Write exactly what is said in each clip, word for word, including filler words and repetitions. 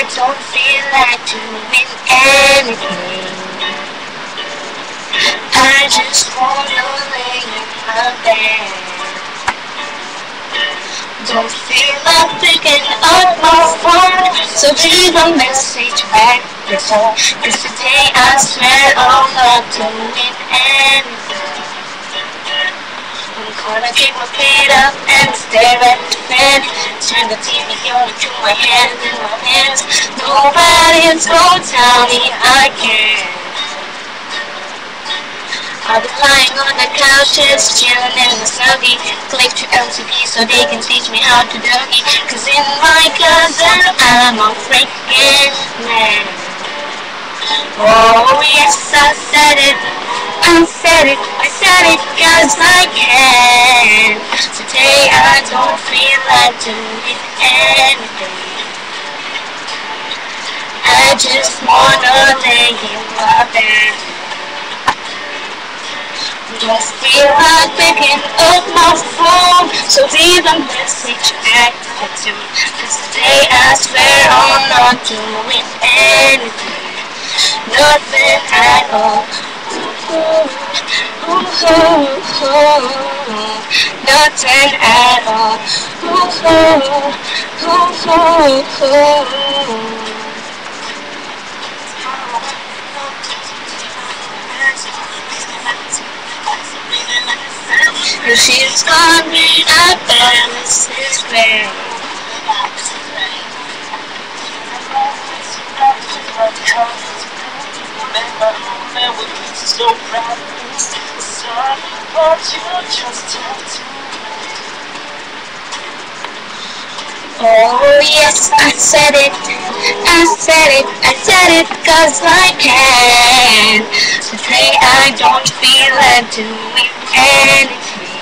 I don't feel like doing anything. I just wanna lay in my bed. Don't feel like picking up my phone, so leave a message back, that's all. Cause today I swear I'm not doing anything. I'm gonna keep my feet up and stare at the fan. Turn the T V on and put my hands in my hands. Nobody's gonna tell me I can't. I'll be lying on the couches, chilling in the snuggie. Click to L T V so they can teach me how to dougie. Cause in my closet I'm a freaking man. Oh yes, I said it, I said it, I said it cause I can. Today I don't feel like doing anything. I just wanna lay in my bed. Don't feel like picking up my phone, so leave a message at the tune. Cause today I swear I'm not doing anything. Nothing at all. Ooh, ooh, ooh, nothing at all. Ooh, ooh, ooh, ooh. If she's got me, I bet this is great. So proud of this, sorry, but you just have to. Oh yes, I said it, I said it, I said it cause I can. Today I don't feel like doing anything.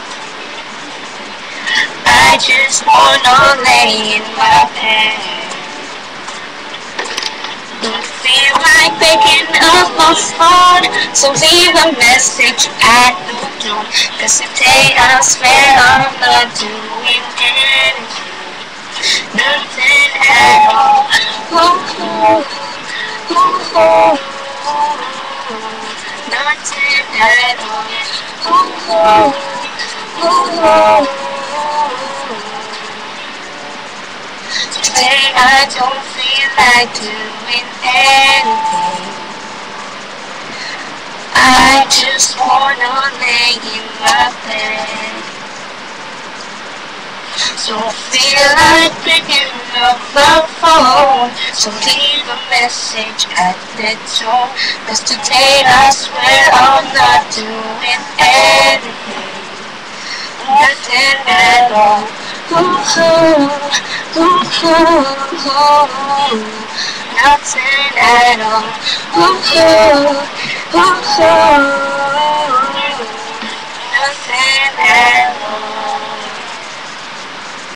I just wanna lay in my bed. Don't feel like picking up my phone, so leave a message at the door. Cause today I swear I'm not doing anything. Nothing at all. Ooh, ooh, ooh, ooh. Nothing at all. Ooh, ooh, ooh, ooh. Today I don't feel like doing anything. I just wanna lay in my bed. Don't feel like picking up my phone, so leave a message at the door. Cause today I swear I'm not doing anything. Nothing at all. Ooh, ooh, ooh, ooh. Nothing at all. Ooh, ooh, ooh, ooh. Nothing at all.